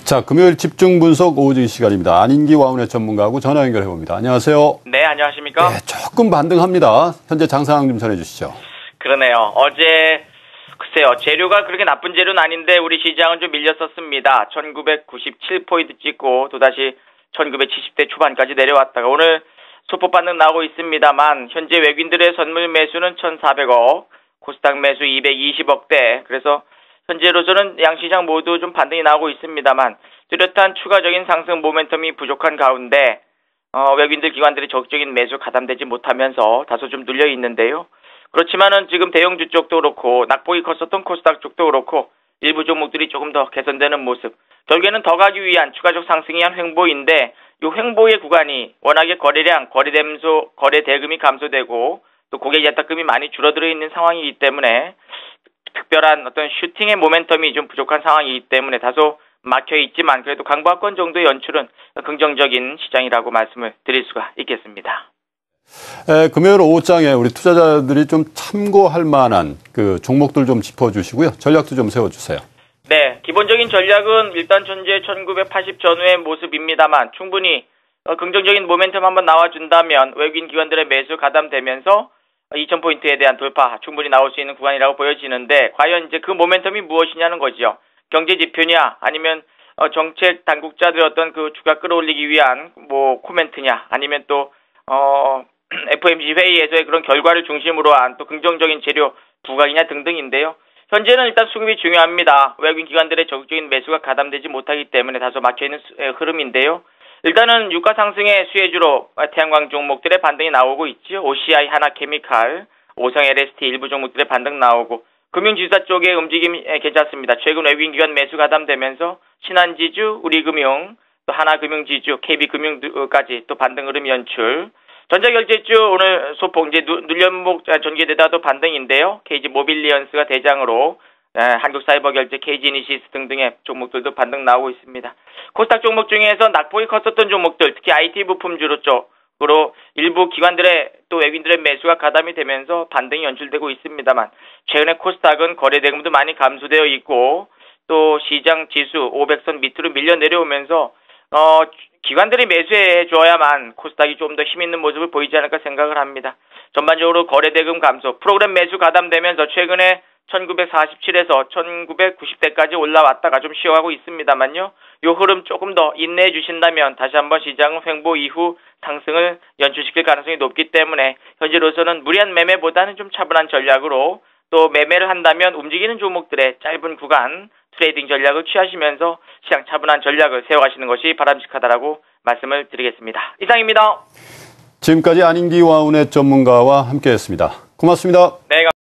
자, 금요일 집중 분석 오후의 시간입니다. 안인기 와운의 전문가하고 전화 연결해 봅니다. 안녕하세요. 네, 안녕하십니까? 네, 조금 반등합니다. 현재 장 상황 좀 전해 주시죠. 그러네요. 어제 글쎄요. 재료가 그렇게 나쁜 재료는 아닌데 우리 시장은 좀 밀렸었습니다. 1997포인트 찍고 또다시 1970대 초반까지 내려왔다가 오늘 소폭 반등 나오고 있습니다만 현재 외국인들의 선물 매수는 1,400억, 코스닥 매수 220억대. 그래서 현재로서는 양시장 모두 좀 반등이 나오고 있습니다만 뚜렷한 추가적인 상승 모멘텀이 부족한 가운데 외국인들 기관들이 적극적인 매수 가담되지 못하면서 다소 좀 눌려 있는데요. 그렇지만은 지금 대형주 쪽도 그렇고 낙폭이 컸었던 코스닥 쪽도 그렇고 일부 종목들이 조금 더 개선되는 모습. 결국에는 더 가기 위한 추가적 상승이 한 횡보인데 이 횡보의 구간이 워낙에 거래량, 거래 대금이 감소되고 또 고객 예탁금이 많이 줄어들어 있는 상황이기 때문에 특별한 어떤 슈팅의 모멘텀이 좀 부족한 상황이기 때문에 다소 막혀 있지만 그래도 강보합권 정도의 연출은 긍정적인 시장이라고 말씀을 드릴 수가 있겠습니다. 금요일 오후장에 우리 투자자들이 좀 참고할 만한 그 종목들 좀 짚어주시고요. 전략도 좀 세워주세요. 네, 기본적인 전략은 일단 현재 1980 전후의 모습입니다만 충분히 긍정적인 모멘텀 한번 나와준다면 외국인 기관들의 매수 가담되면서 2000포인트에 대한 돌파 충분히 나올 수 있는 구간이라고 보여지는데 과연 이제 그 모멘텀이 무엇이냐는 거죠. 경제 지표냐 아니면 정책 당국자들의 어떤 그 주가 끌어올리기 위한 뭐 코멘트냐 아니면 또 FOMC 회의에서의 그런 결과를 중심으로 한 또 긍정적인 재료 부각이냐 등등인데요. 현재는 일단 수급이 중요합니다. 외국인 기관들의 적극적인 매수가 가담되지 못하기 때문에 다소 막혀있는 흐름인데요. 일단은 유가 상승의 수혜주로 태양광 종목들의 반등이 나오고 있죠. OCI, 하나케미칼, 오성 LST 일부 종목들의 반등 나오고 금융지주사 쪽의 움직임이 괜찮습니다. 최근 외국인 기관 매수 가담되면서 신한지주, 우리금융, 또 하나금융지주, KB금융까지 또 반등 흐름 연출. 전자결제주 오늘 소폭 이제 눌림목 전개되다도 반등인데요. KG모빌리언스가 대장으로 한국사이버결제, KG이니시스 등등의 종목들도 반등 나오고 있습니다. 코스닥 종목 중에서 낙폭이 컸었던 종목들, 특히 IT 부품주로 쪽으로 일부 기관들의 또 외국인들의 매수가 가담이 되면서 반등이 연출되고 있습니다만 최근에 코스닥은 거래 대금도 많이 감소되어 있고 또 시장 지수 500선 밑으로 밀려 내려오면서 기관들이 매수해 줘야만 코스닥이 좀 더 힘있는 모습을 보이지 않을까 생각을 합니다. 전반적으로 거래 대금 감소, 프로그램 매수 가담되면서 최근에 1947에서 1990대까지 올라왔다가 좀 쉬어가고 있습니다만요. 요 흐름 조금 더 인내해 주신다면 다시 한번 시장은 횡보 이후 상승을 연출시킬 가능성이 높기 때문에 현재로서는 무리한 매매보다는 좀 차분한 전략으로 또 매매를 한다면 움직이는 종목들의 짧은 구간 트레이딩 전략을 취하시면서 시장 차분한 전략을 세워가시는 것이 바람직하다라고 말씀을 드리겠습니다. 이상입니다. 지금까지 안인기 와운의 전문가와 함께했습니다. 고맙습니다. 네.